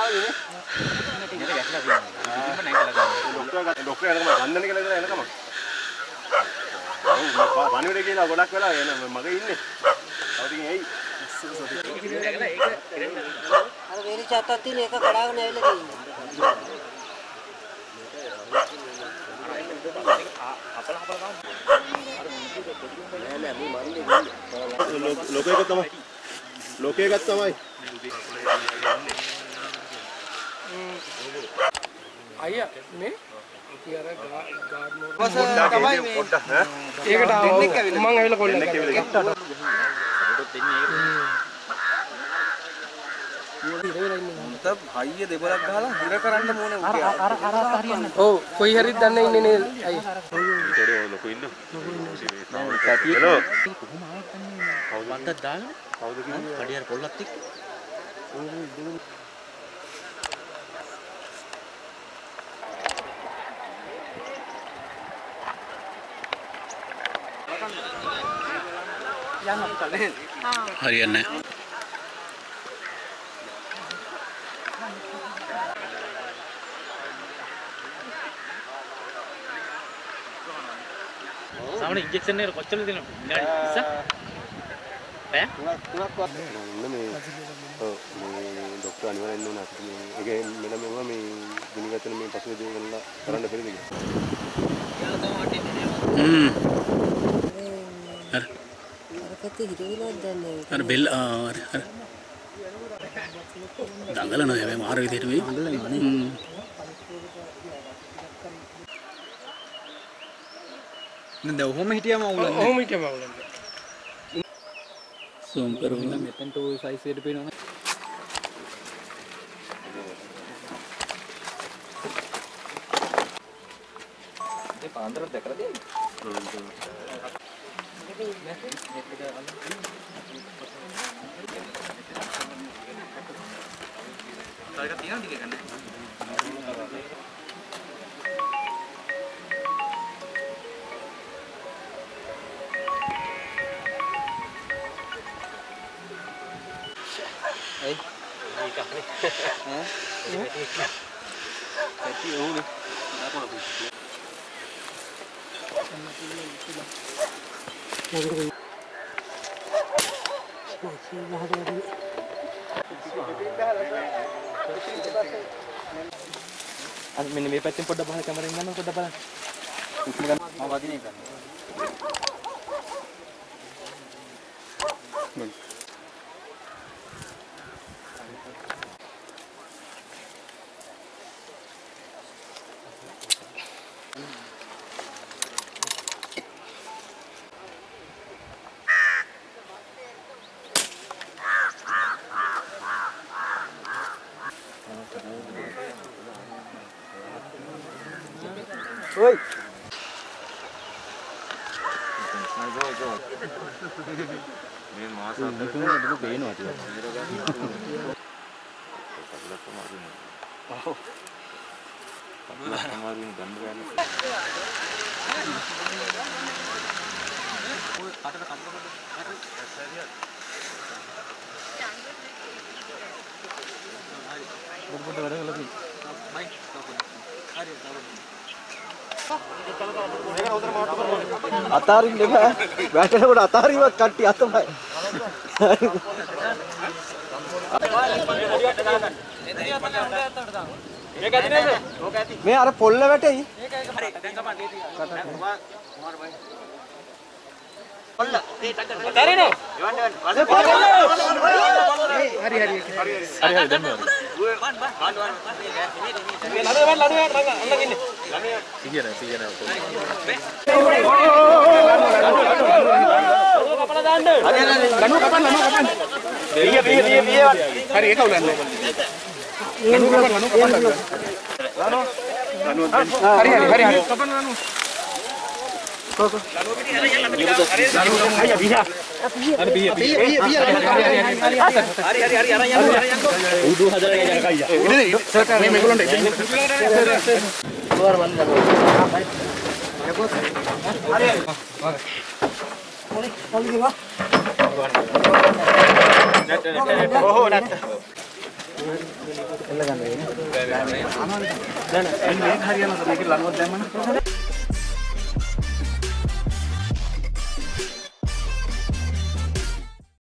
ආවේ නේ. ගැටලා තියෙනවා. ඩොක්ටර් ගන්නනේ කියලා ඉතලා එනකම. වණිවිඩ කියලා ගොඩක් වෙලා එන මගේ ඉන්නේ. අවදින් එයි. අර වේලි චත්තක් තියෙන එක කඩාගෙන ඇවිල්ලා තියෙනවා. ලෝකේ එකක් තමයි. අයියා මේ ඊයර ගාඩ් බස් තමයි මේ පොඩ්ඩක් ඈ ඒකට මම ඇවිල්ලා කොල්ලෙක් ඇවිල්ලා තත් හයිය දෙබලක් ගහලා හිර කරන්න ඕනේ උගේ අර හරියන්නේ. ඔව් කොයි හරිද දන්නේ ඉන්නේ නේද අයියා. ඒතකොට ලොකු ඉන්න. හෙලෝ කොහොම ආවත් කන්නේ කවුද වන්දක් දාගෙන කවුද කියන්නේ කඩියර පොල්ලත් එක්ක යන්න අපි කලින් හරියන්නේ නැහැ. सामने इंजेक्शन ने කොච්චර දෙනවද? විනාඩි 20ක්? ඈ? තුනක් වත් මේ ડોක්ටර් අනිවාර්යෙන් ඕන අපිට මේ ඒකේ මෙන්න මේ ගුණගතන මේ පසුබිම් වල කරන්න බැරිද අර අරකට හිරවිලක් දැන්නේ. අර බෙල් අර දඟලනවා හැබැයි මාර විදිහට මේ නේද ඔහොම හිටියම අවුලන්නේ. ඔහොම හිටියම අවුලන්නේ. සූම් කරමු. මෙතනට ওই සයිස් එකට පේනවනේ. ඒ පාන්දර දැකලා දෙන්නේ. තාරක තියන ටික ගන්න. අද මෙන්න මේ පැත්තෙන් පොඩ්ඩක් බලන්න කැමරෙන් ගන්න පොඩ්ඩක් බලන්න. ඉක්ම ගන්න. මම වදින එක. Oi. මේ මාස අතරේ දුක පේනවා ටිකක්. ඔව්. අමාරුවෙන් ගන්න ගන්න. ඔය අතට කම්බරකට හරි සැරියක්. බුබුඩ වැඩ කළා කි. මයි. හරි අතාරින්න බෑ. වැටෙනකොට අතාරිවත් කට්ටිය අතමයි. මේක ඇති නේද? ඕක ඇති. මේ අර පොල්ල වැටෙයි. මේක හරි. දැන් ගමන් මේ තියා. පොල්ල. ඒ ටක් තරේනේ. යවන්න යවන්න. හරි හරි. හරි දැන් වන් මේ ලඩු අල්ලගෙන ඉන්නේ. සිහියන කපලා දාන්න. ලඩු කපන්න. පිය. හරි ඒක උලන්නේ. ලඩු කපන්න. හරි කපන්න ලඩු. කොහොම ලඩු පිටි හරි යන්න පිටි. අයියා බියා. අර බියා. හරි අරන් යන්න. උඩු හදලා යන්න කයියා. ඉතින් සර්ට මේ මේගොල්ලන්ට ඉතින් දුවර මන් ගන්න. හරි. පොලි ගිවා. නැත්. ඕහෝ නැත්. එල්ල ගන්න. දැන් මේක හරියනවද මේක ලඟුවක් දැම්මම?